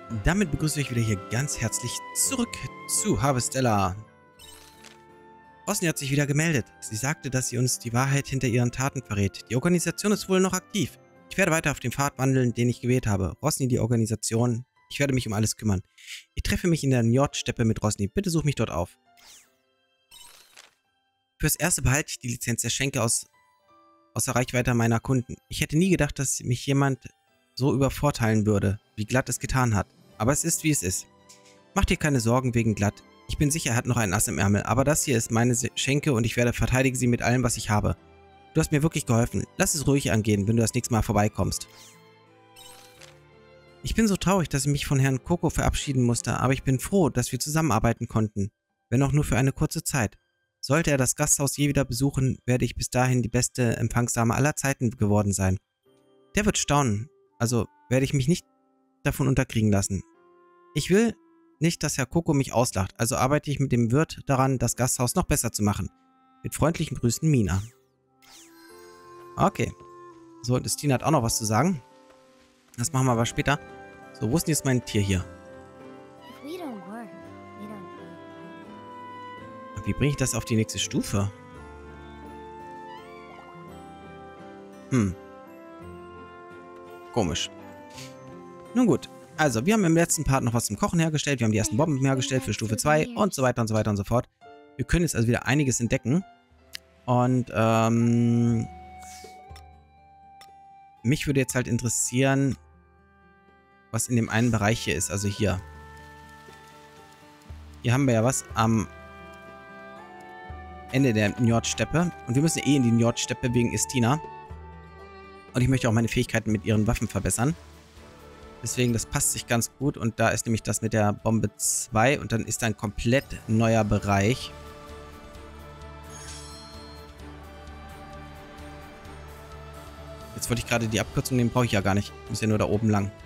Damit begrüße ich euch wieder hier ganz herzlich zurück zu Harvestella. Rosny hat sich wieder gemeldet. Sie sagte, dass sie uns die Wahrheit hinter ihren Taten verrät. Die Organisation ist wohl noch aktiv. Ich werde weiter auf dem Pfad wandeln, den ich gewählt habe. Rosny, die Organisation. Ich werde mich um alles kümmern. Ich treffe mich in der Njord-Steppe mit Rosny. Bitte such mich dort auf. Fürs Erste behalte ich die Lizenz der Schenke außer Reichweite meiner Kunden. Ich hätte nie gedacht, dass mich jemand so übervorteilen würde, wie Glatt es getan hat. Aber es ist, wie es ist. Mach dir keine Sorgen wegen Glatt. Ich bin sicher, er hat noch ein Ass im Ärmel, aber das hier ist meine Schenke und ich werde verteidigen sie mit allem, was ich habe. Du hast mir wirklich geholfen. Lass es ruhig angehen, wenn du das nächste Mal vorbeikommst. Ich bin so traurig, dass ich mich von Herrn Coco verabschieden musste, aber ich bin froh, dass wir zusammenarbeiten konnten. Wenn auch nur für eine kurze Zeit. Sollte er das Gasthaus je wieder besuchen, werde ich bis dahin die beste Empfangsdame aller Zeiten geworden sein. Der wird staunen. Also werde ich mich nicht davon unterkriegen lassen. Ich will nicht, dass Herr Coco mich auslacht, also arbeite ich mit dem Wirt daran, das Gasthaus noch besser zu machen. Mit freundlichen Grüßen, Mina. Okay. So, und Stina hat auch noch was zu sagen. Das machen wir aber später. So, wo ist denn jetzt mein Tier hier? Wie bringe ich das auf die nächste Stufe? Komisch. Nun gut. Also, wir haben im letzten Part noch was zum Kochen hergestellt. Wir haben die ersten Bomben hergestellt für Stufe 2 und so weiter und so weiter und so fort. Wir können jetzt also wieder einiges entdecken. Und, mich würde jetzt halt interessieren, was in dem einen Bereich hier ist. Also hier. Hier haben wir ja was am Ende der Njord-Steppe. Und wir müssen eh in die Njord-Steppe wegen Estina. Und ich möchte auch meine Fähigkeiten mit ihren Waffen verbessern. Deswegen, das passt sich ganz gut. Und da ist nämlich das mit der Bombe 2. Und dann ist da ein komplett neuer Bereich. Jetzt wollte ich gerade die Abkürzung nehmen, brauche ich ja gar nicht. Ich muss ja nur da oben lang.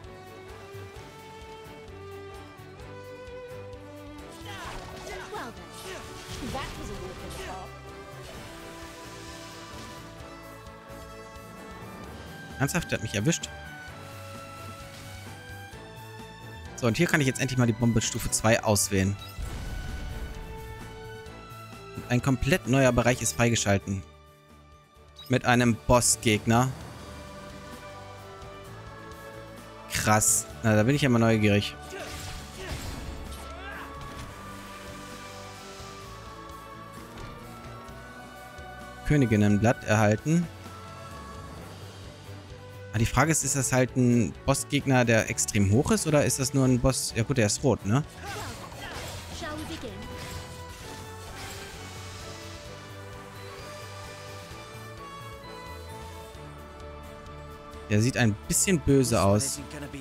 Ernsthaft, der hat mich erwischt. So, und hier kann ich jetzt endlich mal die Bombe Stufe 2 auswählen. Und ein komplett neuer Bereich ist freigeschalten. Mit einem Bossgegner. Krass. Na, da bin ich ja mal neugierig. Königinnenblatt erhalten. Die Frage ist das halt ein Bossgegner, der extrem hoch ist, oder ist das nur ein Boss... Ja gut, der ist rot, ne? Der sieht ein bisschen böse aus.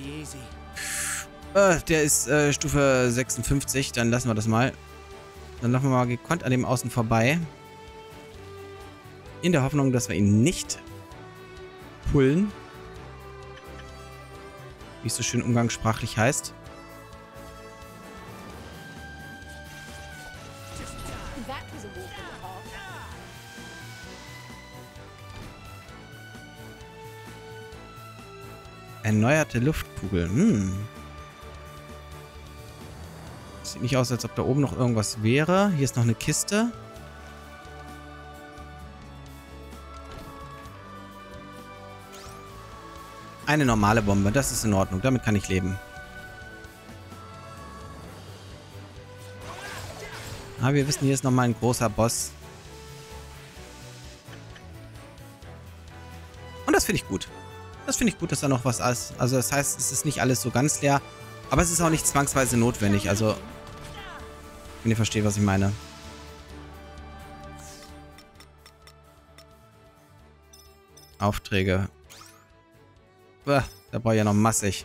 Der ist Stufe 56, dann lassen wir das mal. Dann laufen wir mal gekonnt an dem Außen vorbei. In der Hoffnung, dass wir ihn nicht pullen. Wie es so schön umgangssprachlich heißt. Erneuerte Luftkugel. Sieht nicht aus, als ob da oben noch irgendwas wäre. Hier ist noch eine Kiste. Eine normale Bombe, das ist in Ordnung. Damit kann ich leben. Aber wir wissen, hier ist nochmal ein großer Boss. Und das finde ich gut. Das finde ich gut, dass da noch was ist. Also das heißt, es ist nicht alles so ganz leer. Aber es ist auch nicht zwangsweise notwendig. Also, wenn ihr versteht, was ich meine. Aufträge. Da brauche ich ja noch massig.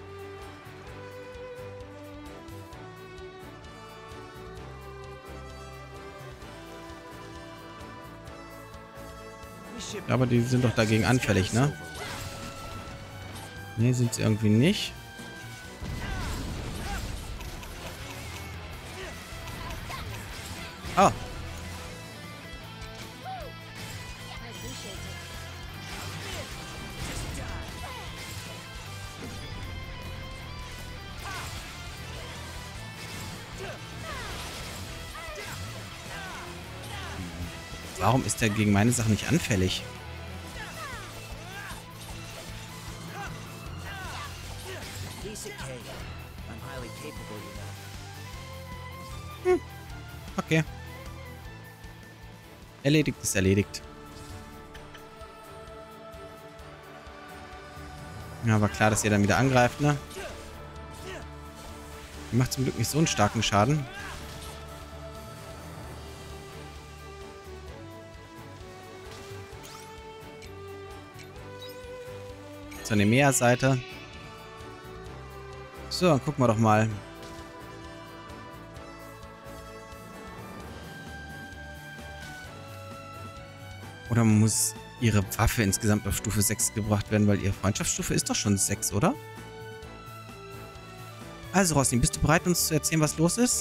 Aber die sind doch dagegen anfällig, ne? Ne, sind sie irgendwie nicht. Oh. Warum ist er gegen meine Sachen nicht anfällig? Okay. Erledigt ist erledigt. Ja, war klar, dass ihr dann wieder angreift, ne? Die macht zum Glück nicht so einen starken Schaden. So, eine Meerseite. So, dann gucken wir doch mal. Oder muss ihre Waffe insgesamt auf Stufe 6 gebracht werden, weil ihre Freundschaftsstufe ist doch schon 6, oder? Also, Rosny, bist du bereit, uns zu erzählen, was los ist?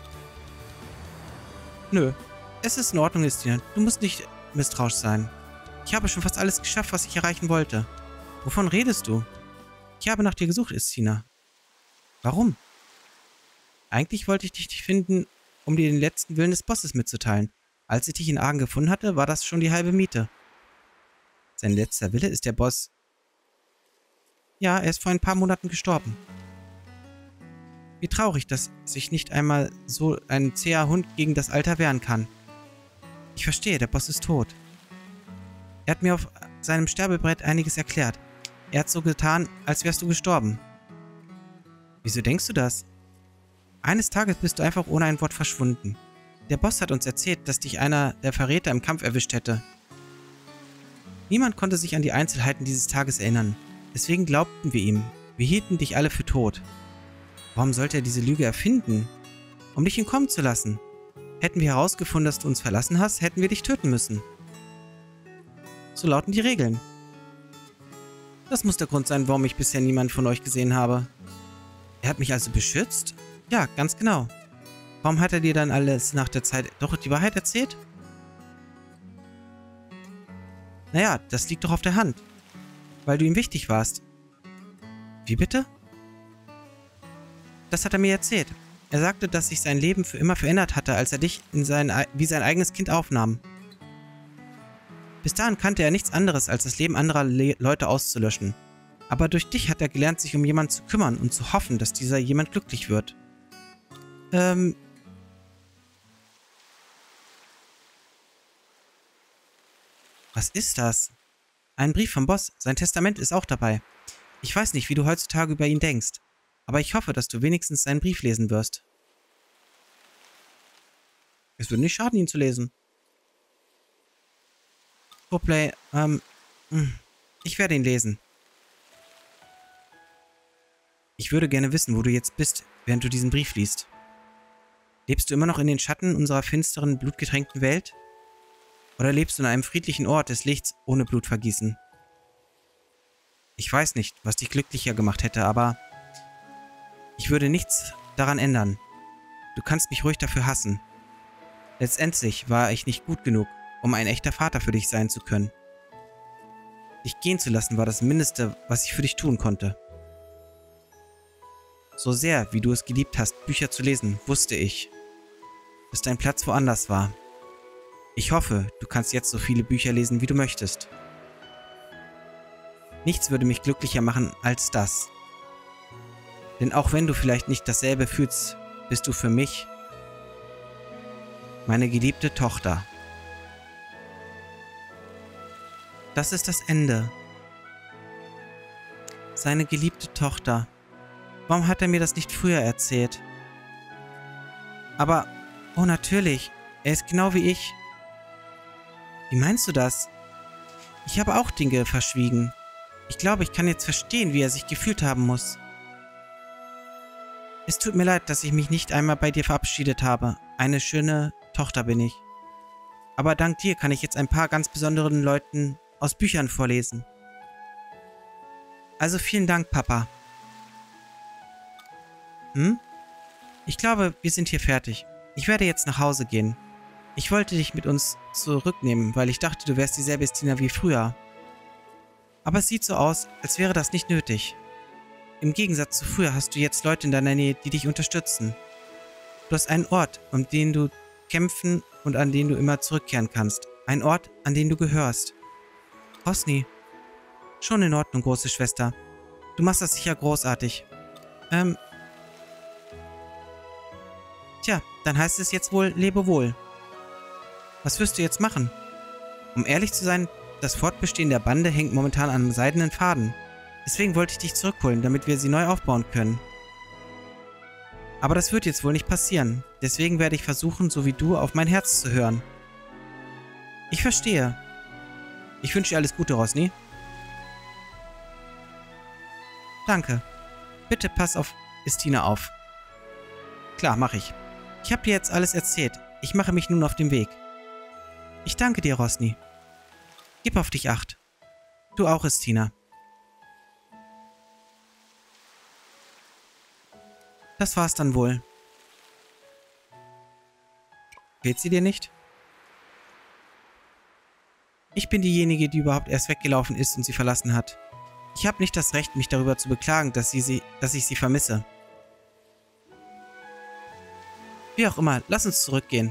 Nö. Es ist in Ordnung, Istina. Du musst nicht misstrauisch sein. Ich habe schon fast alles geschafft, was ich erreichen wollte. Wovon redest du? Ich habe nach dir gesucht, Istina. Warum? Eigentlich wollte ich dich nicht finden, um dir den letzten Willen des Bosses mitzuteilen. Als ich dich in Argen gefunden hatte, war das schon die halbe Miete. Sein letzter Wille ist der Boss. Ja, er ist vor ein paar Monaten gestorben. Wie traurig, dass sich nicht einmal so ein zäher Hund gegen das Alter wehren kann. Ich verstehe, der Boss ist tot. Er hat mir auf seinem Sterbebrett einiges erklärt. Er hat so getan, als wärst du gestorben. Wieso denkst du das? Eines Tages bist du einfach ohne ein Wort verschwunden. Der Boss hat uns erzählt, dass dich einer der Verräter im Kampf erwischt hätte. Niemand konnte sich an die Einzelheiten dieses Tages erinnern. Deswegen glaubten wir ihm. Wir hielten dich alle für tot. Warum sollte er diese Lüge erfinden? Um dich entkommen zu lassen. Hätten wir herausgefunden, dass du uns verlassen hast, hätten wir dich töten müssen. So lauten die Regeln. Das muss der Grund sein, warum ich bisher niemanden von euch gesehen habe. Er hat mich also beschützt? Ja, ganz genau. Warum hat er dir dann alles nach der Zeit doch die Wahrheit erzählt? Naja, das liegt doch auf der Hand. Weil du ihm wichtig warst. Wie bitte? Das hat er mir erzählt. Er sagte, dass sich sein Leben für immer verändert hatte, als er dich wie sein eigenes Kind aufnahm. Bis dahin kannte er nichts anderes, als das Leben anderer Leute auszulöschen. Aber durch dich hat er gelernt, sich um jemanden zu kümmern und zu hoffen, dass dieser jemand glücklich wird. Was ist das? Ein Brief vom Boss. Sein Testament ist auch dabei. Ich weiß nicht, wie du heutzutage über ihn denkst. Aber ich hoffe, dass du wenigstens seinen Brief lesen wirst. Es würde nicht schaden, ihn zu lesen. Poplay, ich werde ihn lesen. Ich würde gerne wissen, wo du jetzt bist, während du diesen Brief liest. Lebst du immer noch in den Schatten unserer finsteren, blutgetränkten Welt? Oder lebst du in einem friedlichen Ort des Lichts ohne Blutvergießen? Ich weiß nicht, was dich glücklicher gemacht hätte, aber ich würde nichts daran ändern. Du kannst mich ruhig dafür hassen. Letztendlich war ich nicht gut genug, um ein echter Vater für dich sein zu können. Dich gehen zu lassen war das Mindeste, was ich für dich tun konnte. So sehr, wie du es geliebt hast, Bücher zu lesen, wusste ich, dass dein Platz woanders war. Ich hoffe, du kannst jetzt so viele Bücher lesen, wie du möchtest. Nichts würde mich glücklicher machen als das. Denn auch wenn du vielleicht nicht dasselbe fühlst, bist du für mich meine geliebte Tochter. Das ist das Ende. Seine geliebte Tochter. Warum hat er mir das nicht früher erzählt? Aber, oh natürlich, er ist genau wie ich. Wie meinst du das? Ich habe auch Dinge verschwiegen. Ich glaube, ich kann jetzt verstehen, wie er sich gefühlt haben muss. Es tut mir leid, dass ich mich nicht einmal bei dir verabschiedet habe. Eine schöne Tochter bin ich. Aber dank dir kann ich jetzt ein paar ganz besonderen Leuten aus Büchern vorlesen. Also vielen Dank, Papa. Ich glaube, wir sind hier fertig. Ich werde jetzt nach Hause gehen. Ich wollte dich mit uns zurücknehmen, weil ich dachte, du wärst dieselbe Istina wie früher. Aber es sieht so aus, als wäre das nicht nötig. Im Gegensatz zu früher hast du jetzt Leute in deiner Nähe, die dich unterstützen. Du hast einen Ort, um den du kämpfen und an den du immer zurückkehren kannst. Ein Ort, an den du gehörst. Rosny. Schon in Ordnung, große Schwester. Du machst das sicher großartig. Tja, dann heißt es jetzt wohl, lebe wohl. Was wirst du jetzt machen? Um ehrlich zu sein, das Fortbestehen der Bande hängt momentan an einem seidenen Faden. Deswegen wollte ich dich zurückholen, damit wir sie neu aufbauen können. Aber das wird jetzt wohl nicht passieren. Deswegen werde ich versuchen, so wie du, auf mein Herz zu hören. Ich verstehe. Ich wünsche dir alles Gute, Rosny. Danke. Bitte pass auf Estina auf. Klar, mache ich. Ich habe dir jetzt alles erzählt. Ich mache mich nun auf den Weg. Ich danke dir, Rosny. Gib auf dich Acht. Du auch, Estina. Das war's dann wohl. Fehlt sie dir nicht? Ich bin diejenige, die überhaupt erst weggelaufen ist und sie verlassen hat. Ich habe nicht das Recht, mich darüber zu beklagen, dass ich sie vermisse. Wie auch immer, lass uns zurückgehen.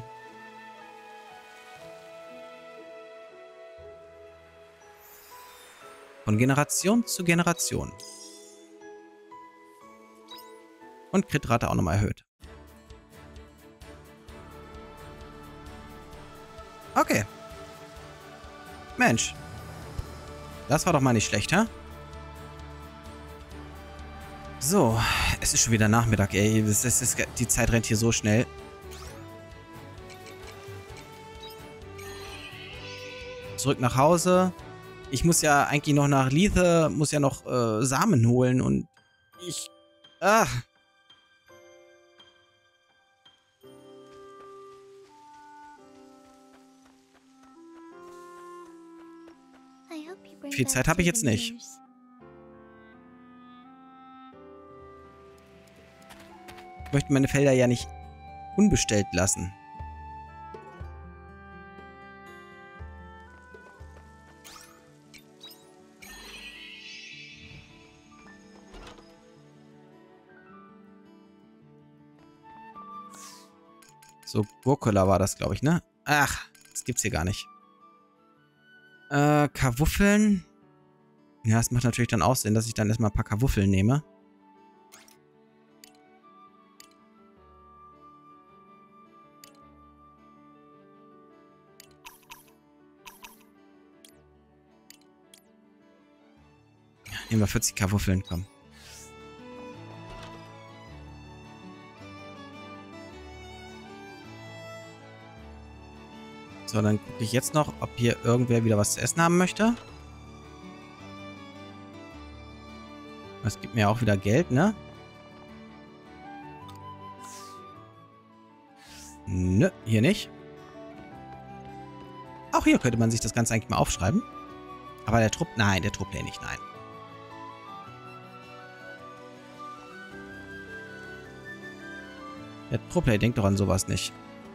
Von Generation zu Generation. Und Kritrate auch nochmal erhöht. Okay. Mensch. Das war doch mal nicht schlecht, hä? So, es ist schon wieder Nachmittag, ey. Die Zeit rennt hier so schnell. Zurück nach Hause. Ich muss ja eigentlich noch nach Lethe, muss ja noch Samen holen und ich... Viel Zeit habe ich jetzt nicht. Ich möchte meine Felder ja nicht unbestellt lassen. So, Gurkula war das, glaube ich, ne? Ach, das gibt's hier gar nicht. Karwuffeln. Ja, es macht natürlich dann auch Sinn, dass ich dann erstmal ein paar Karwuffeln nehme. Nehmen wir 40 Karwuffeln, komm. So, dann gucke ich jetzt noch, ob hier irgendwer wieder was zu essen haben möchte. Das gibt mir ja auch wieder Geld, ne? Nö, hier nicht. Auch hier könnte man sich das Ganze eigentlich mal aufschreiben. Aber der Trupp... Nein, der Truppler nicht, nein. Der Truppler denkt doch an sowas nicht.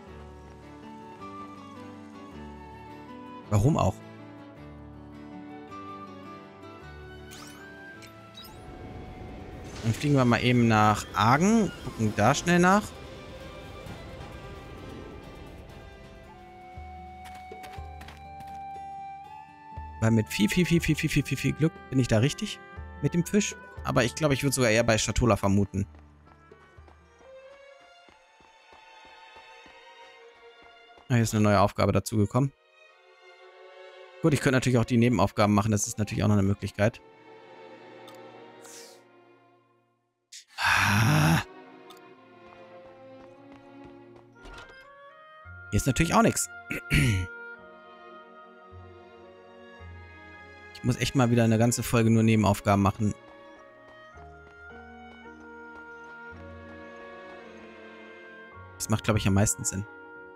Warum auch? Dann fliegen wir mal eben nach Argen. Gucken da schnell nach. Weil mit viel Glück bin ich da richtig mit dem Fisch. Aber ich glaube, ich würde sogar eher bei Statola vermuten. Ah, hier ist eine neue Aufgabe dazugekommen. Gut, ich könnte natürlich auch die Nebenaufgaben machen. Das ist natürlich auch noch eine Möglichkeit. Hier ist natürlich auch nichts. Ich muss echt mal wieder eine ganze Folge nur Nebenaufgaben machen. Das macht, glaube ich, am meisten Sinn.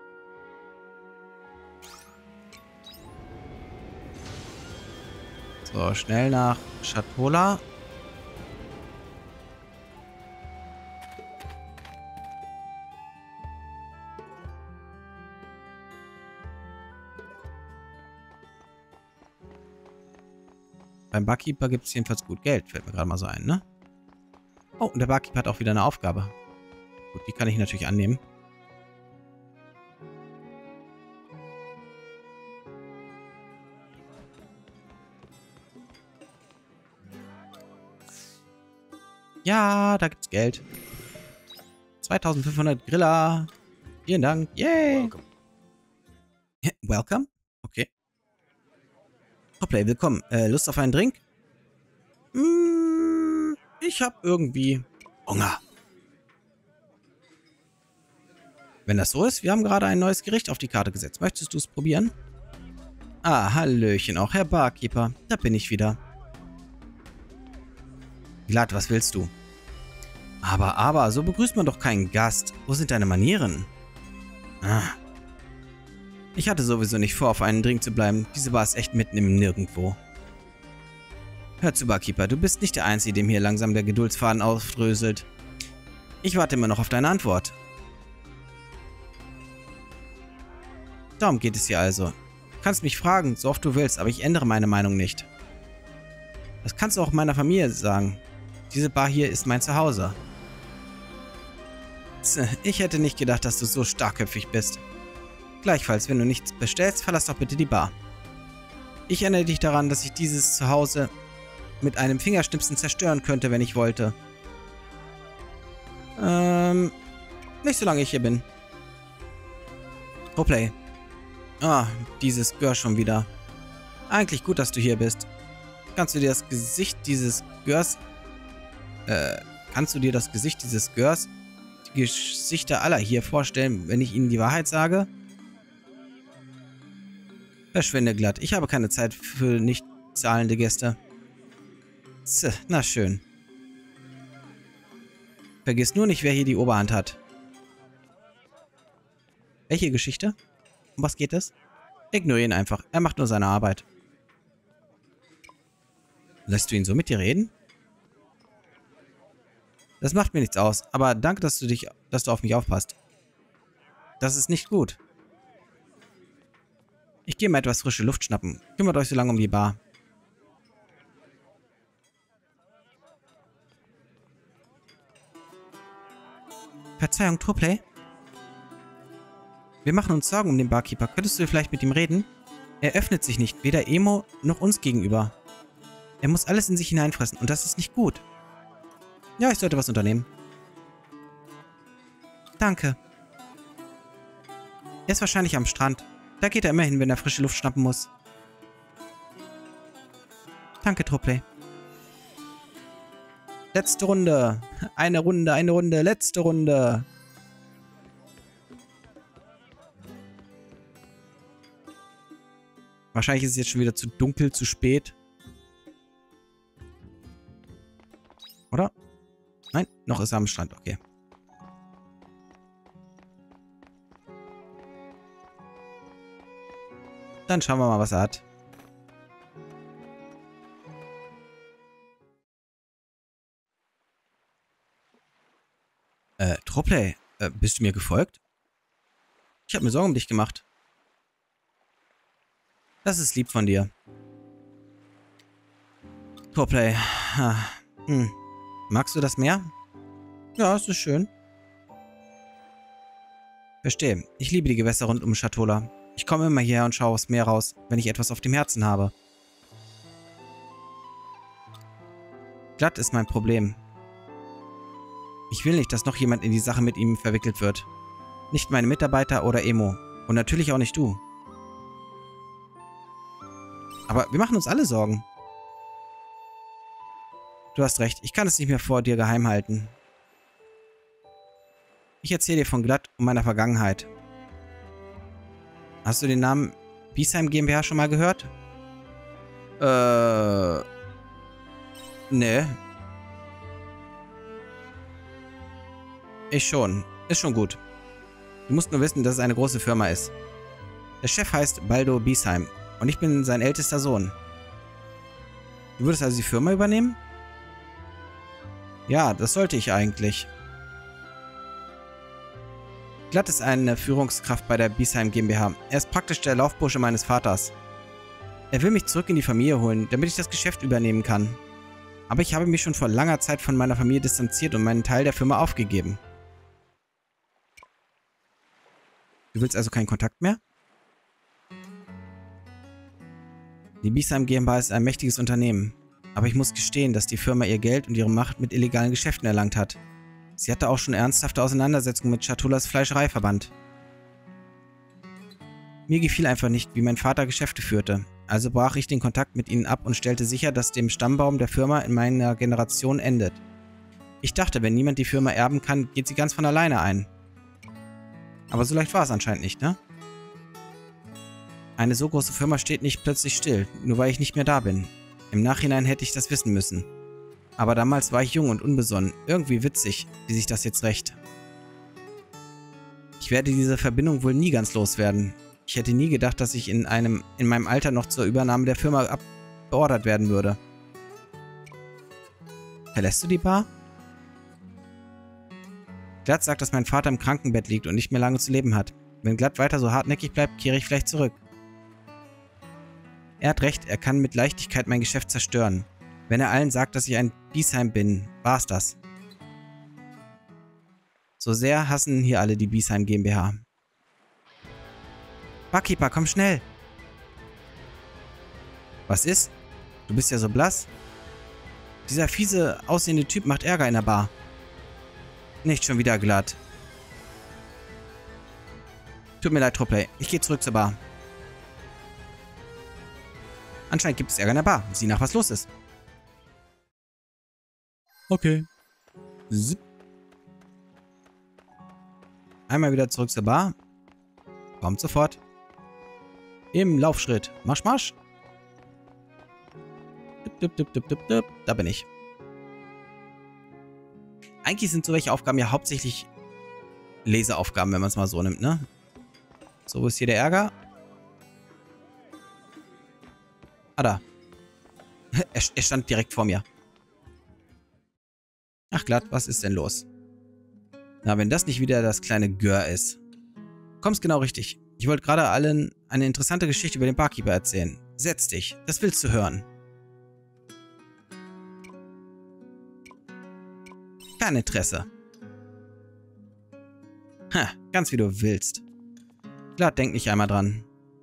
So, schnell nach Statola. Beim Barkeeper gibt es jedenfalls gut Geld. Fällt mir gerade mal so ein, ne? Oh, und der Barkeeper hat auch wieder eine Aufgabe. Gut, die kann ich natürlich annehmen. Ja, da gibt's Geld. 2500 Griller. Vielen Dank. Yay. Welcome. Welcome? Okay. Hoplay, willkommen. Lust auf einen Drink? Ich hab irgendwie Hunger. Wenn das so ist, wir haben gerade ein neues Gericht auf die Karte gesetzt. Möchtest du es probieren? Ah, hallöchen auch, Herr Barkeeper. Da bin ich wieder. Glatt, was willst du? Aber, so begrüßt man doch keinen Gast. Wo sind deine Manieren? Ah. Ich hatte sowieso nicht vor, auf einen Drink zu bleiben. Diese Bar ist echt mitten im Nirgendwo. Hör zu, Barkeeper, du bist nicht der Einzige, dem hier langsam der Geduldsfaden aufdröselt. Ich warte immer noch auf deine Antwort. Darum geht es hier also. Du kannst mich fragen, so oft du willst, aber ich ändere meine Meinung nicht. Das kannst du auch meiner Familie sagen. Diese Bar hier ist mein Zuhause. Ich hätte nicht gedacht, dass du so starkköpfig bist. Gleichfalls, wenn du nichts bestellst, verlass doch bitte die Bar. Ich erinnere dich daran, dass ich dieses Zuhause mit einem Fingerschnipsen zerstören könnte, wenn ich wollte. Nicht solange ich hier bin. Hoplay. Ah, dieses Gör schon wieder. Eigentlich gut, dass du hier bist. Kannst du dir das Gesicht dieses Görs... die Gesichter aller hier vorstellen, wenn ich ihnen die Wahrheit sage? Verschwinde glatt. Ich habe keine Zeit für nicht zahlende Gäste. Na schön. Vergiss nur nicht, wer hier die Oberhand hat. Welche Geschichte? Um was geht es? Ignoriere ihn einfach. Er macht nur seine Arbeit. Lässt du ihn so mit dir reden? Das macht mir nichts aus, aber danke, dass du auf mich aufpasst. Das ist nicht gut. Ich gehe mal etwas frische Luft schnappen. Kümmert euch so lange um die Bar. Verzeihung, Tourplay? Wir machen uns Sorgen um den Barkeeper. Könntest du vielleicht mit ihm reden? Er öffnet sich nicht, weder Emo noch uns gegenüber. Er muss alles in sich hineinfressen und das ist nicht gut. Ja, ich sollte was unternehmen. Danke. Er ist wahrscheinlich am Strand. Da geht er immer hin, wenn er frische Luft schnappen muss. Danke, Tourplay. Letzte Runde. Eine Runde, letzte Runde. Wahrscheinlich ist es jetzt schon wieder zu dunkel, zu spät. Oder? Nein, noch ist er am Strand, okay. Dann schauen wir mal, was er hat. Tourplay, bist du mir gefolgt? Ich habe mir Sorgen um dich gemacht. Das ist lieb von dir. Tourplay. Magst du das Meer? Ja, es ist schön. Verstehe. Ich liebe die Gewässer rund um Schatola. Ich komme immer hierher und schaue aufs Meer raus, wenn ich etwas auf dem Herzen habe. Glatt ist mein Problem. Ich will nicht, dass noch jemand in die Sache mit ihm verwickelt wird. Nicht meine Mitarbeiter oder Emo. Und natürlich auch nicht du. Aber wir machen uns alle Sorgen. Du hast recht, ich kann es nicht mehr vor dir geheim halten. Ich erzähle dir von Glatt und meiner Vergangenheit. Hast du den Namen Biesheim GmbH schon mal gehört? Nee. Ich schon. Ist schon gut. Du musst nur wissen, dass es eine große Firma ist. Der Chef heißt Baldo Biesheim und ich bin sein ältester Sohn. Du würdest also die Firma übernehmen? Ja, das sollte ich eigentlich. Glatt ist eine Führungskraft bei der Biesheim GmbH. Er ist praktisch der Laufbursche meines Vaters. Er will mich zurück in die Familie holen, damit ich das Geschäft übernehmen kann. Aber ich habe mich schon vor langer Zeit von meiner Familie distanziert und meinen Teil der Firma aufgegeben. Du willst also keinen Kontakt mehr? Die Biesheim GmbH ist ein mächtiges Unternehmen. Aber ich muss gestehen, dass die Firma ihr Geld und ihre Macht mit illegalen Geschäften erlangt hat. Sie hatte auch schon ernsthafte Auseinandersetzungen mit Chatolas Fleischereiverband. Mir gefiel einfach nicht, wie mein Vater Geschäfte führte. Also brach ich den Kontakt mit ihnen ab und stellte sicher, dass dem Stammbaum der Firma in meiner Generation endet. Ich dachte, wenn niemand die Firma erben kann, geht sie ganz von alleine ein. Aber so leicht war es anscheinend nicht, ne? Eine so große Firma steht nicht plötzlich still, nur weil ich nicht mehr da bin. Im Nachhinein hätte ich das wissen müssen. Aber damals war ich jung und unbesonnen. Irgendwie witzig, wie sich das jetzt rächt. Ich werde diese Verbindung wohl nie ganz loswerden. Ich hätte nie gedacht, dass ich in meinem Alter noch zur Übernahme der Firma beordert werden würde. Verlässt du die Bar? Glatt sagt, dass mein Vater im Krankenbett liegt und nicht mehr lange zu leben hat. Wenn Glatt weiter so hartnäckig bleibt, kehre ich vielleicht zurück. Er hat recht, er kann mit Leichtigkeit mein Geschäft zerstören. Wenn er allen sagt, dass ich ein Biesheim bin, war's das. So sehr hassen hier alle die Biesheim GmbH. Barkeeper, komm schnell! Was ist? Du bist ja so blass. Dieser fiese, aussehende Typ macht Ärger in der Bar. Nicht schon wieder Glatt. Tut mir leid, Trupley. Ich gehe zurück zur Bar. Anscheinend gibt es Ärger in der Bar. Sieh nach, was los ist. Okay. Zip. Einmal wieder zurück zur Bar. Kommt sofort. Im Laufschritt. Marsch, marsch. Da bin ich. Eigentlich sind solche Aufgaben ja hauptsächlich Leseaufgaben, wenn man es mal so nimmt, ne? So, wo ist hier der Ärger? Ah, da. Er stand direkt vor mir. Ach Glatt, was ist denn los? Na, wenn das nicht wieder das kleine Gör ist. Kommst genau richtig. Ich wollte gerade allen eine interessante Geschichte über den Barkeeper erzählen. Setz dich, das willst du hören. Kein Interesse. Ha, ganz wie du willst. Glatt, denk nicht einmal dran.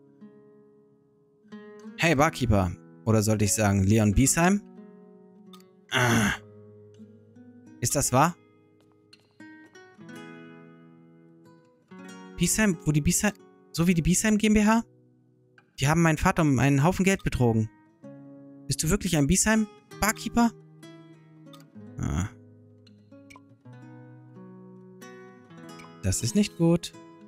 Hey Barkeeper, oder sollte ich sagen Leon Biesheim? Ah. Ist das wahr? Biesheim, wo die Biesheim, so wie die Biesheim GmbH? Die haben meinen Vater um einen Haufen Geld betrogen. Bist du wirklich ein Biesheim, Barkeeper? Ah. Das ist nicht gut.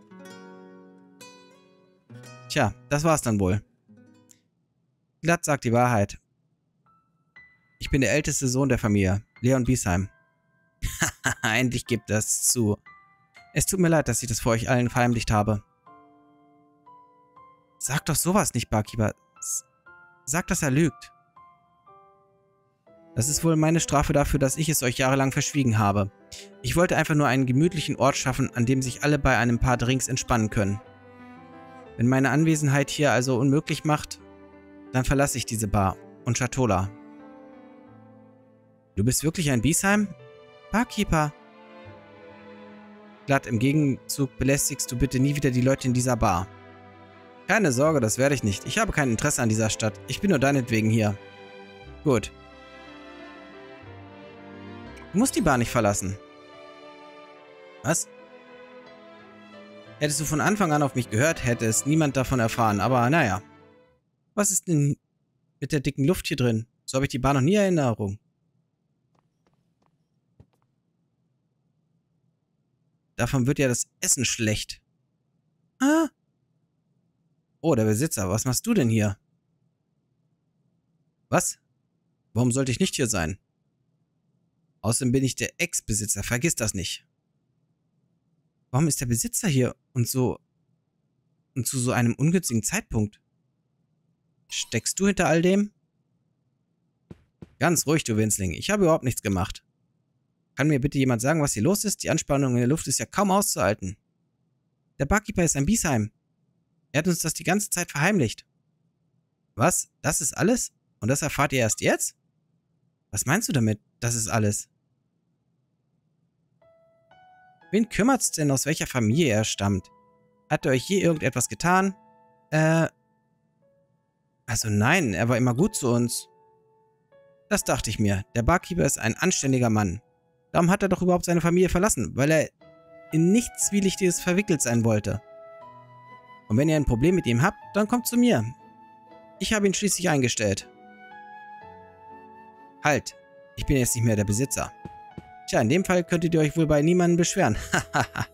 Tja, das war's dann wohl. Glatt sagt die Wahrheit. Ich bin der älteste Sohn der Familie, Leon Biesheim. Haha, endlich gibt das zu. Es tut mir leid, dass ich das vor euch allen verheimlicht habe. Sag doch sowas nicht, Barkeeper. Sag, dass er lügt. Das ist wohl meine Strafe dafür, dass ich es euch jahrelang verschwiegen habe. Ich wollte einfach nur einen gemütlichen Ort schaffen, an dem sich alle bei einem paar Drinks entspannen können. Wenn meine Anwesenheit hier also unmöglich macht, dann verlasse ich diese Bar und Chatola. Du bist wirklich ein Biesheim? Barkeeper. Glatt, im Gegenzug belästigst du bitte nie wieder die Leute in dieser Bar. Keine Sorge, das werde ich nicht. Ich habe kein Interesse an dieser Stadt. Ich bin nur deinetwegen hier. Gut. Du musst die Bar nicht verlassen. Was? Hättest du von Anfang an auf mich gehört, hätte es niemand davon erfahren. Aber naja. Was ist denn mit der dicken Luft hier drin? So habe ich die Bar noch nie in Erinnerung. Davon wird ja das Essen schlecht. Ah. Oh, der Besitzer. Was machst du denn hier? Was? Warum sollte ich nicht hier sein? Außerdem bin ich der Ex-Besitzer. Vergiss das nicht. Warum ist der Besitzer hier und zu so einem ungünstigen Zeitpunkt? Steckst du hinter all dem? Ganz ruhig, du Winzling. Ich habe überhaupt nichts gemacht. Kann mir bitte jemand sagen, was hier los ist? Die Anspannung in der Luft ist ja kaum auszuhalten. Der Barkeeper ist ein Biesheim. Er hat uns das die ganze Zeit verheimlicht. Was? Das ist alles? Und das erfahrt ihr erst jetzt? Was meinst du damit? Das ist alles. Wen kümmert's denn, aus welcher Familie er stammt? Hat er euch je irgendetwas getan? Also nein, er war immer gut zu uns. Das dachte ich mir. Der Barkeeper ist ein anständiger Mann. Darum hat er doch überhaupt seine Familie verlassen, weil er in nichts Zwielichtiges verwickelt sein wollte. Und wenn ihr ein Problem mit ihm habt, dann kommt zu mir. Ich habe ihn schließlich eingestellt. Halt, ich bin jetzt nicht mehr der Besitzer. Tja, in dem Fall könntet ihr euch wohl bei niemandem beschweren. Hahaha.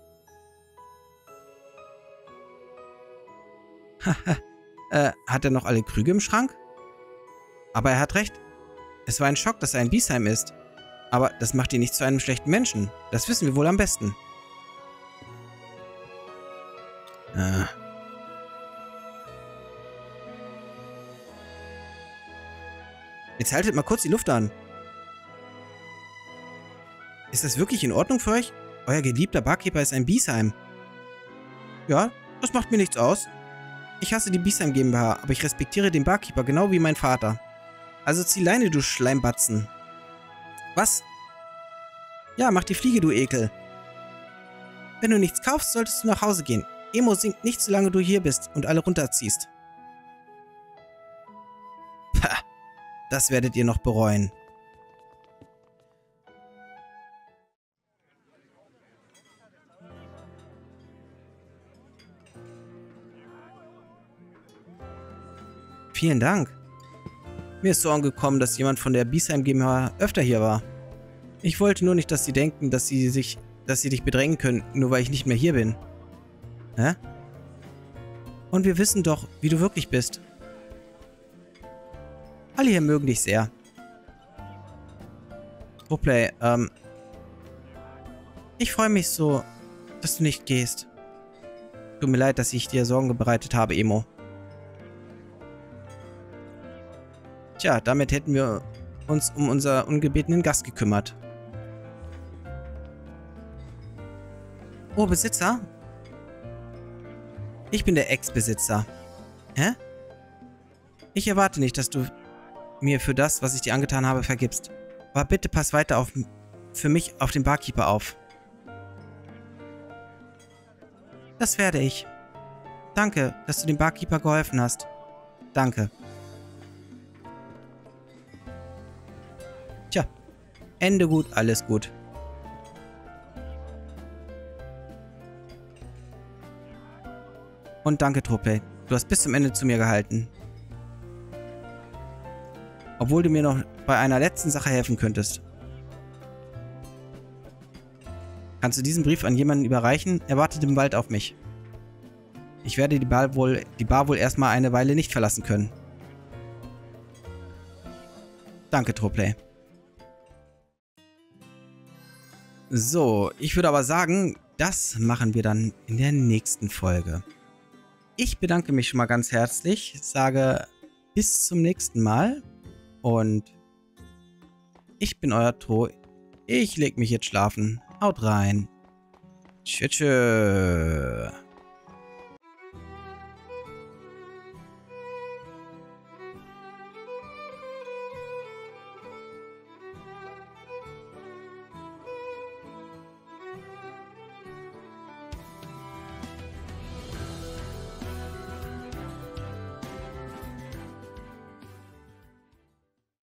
Hat er noch alle Krüge im Schrank? Aber er hat recht. Es war ein Schock, dass er ein Biesheim ist. Aber das macht ihn nicht zu einem schlechten Menschen. Das wissen wir wohl am besten. Jetzt haltet mal kurz die Luft an. Ist das wirklich in Ordnung für euch? Euer geliebter Barkeeper ist ein Biesheim. Ja, das macht mir nichts aus. Ich hasse die Biesheim GmbH, aber ich respektiere den Barkeeper genau wie mein Vater. Also zieh Leine, du Schleimbatzen. Was? Ja, mach die Fliege, du Ekel. Wenn du nichts kaufst, solltest du nach Hause gehen. Emo singt nicht, solange du hier bist und alle runterziehst. Pah, das werdet ihr noch bereuen. Vielen Dank. Mir ist so angekommen, dass jemand von der Biesheim GmbH öfter hier war. Ich wollte nur nicht, dass sie denken, dass sie dich bedrängen können, nur weil ich nicht mehr hier bin. Hä? Und wir wissen doch, wie du wirklich bist. Alle hier mögen dich sehr. Roleplay, ich freue mich so, dass du nicht gehst. Tut mir leid, dass ich dir Sorgen bereitet habe, Emo. Tja, damit hätten wir uns um unser ungebetenen Gast gekümmert. Oh, Besitzer? Ich bin der Ex-Besitzer. Hä? Ich erwarte nicht, dass du mir für das, was ich dir angetan habe, vergibst. Aber bitte pass weiter für mich auf den Barkeeper auf. Das werde ich. Danke, dass du dem Barkeeper geholfen hast. Danke. Tja, Ende gut, alles gut. Und danke, Troplay. Du hast bis zum Ende zu mir gehalten. Obwohl du mir noch bei einer letzten Sache helfen könntest. Kannst du diesen Brief an jemanden überreichen? Er wartet im Wald auf mich. Ich werde die Bar wohl erstmal eine Weile nicht verlassen können. Danke, Troplay. So, ich würde aber sagen, das machen wir dann in der nächsten Folge. Ich bedanke mich schon mal ganz herzlich, sage bis zum nächsten Mal und ich bin euer Tro. Ich leg mich jetzt schlafen. Haut rein. Tschüss.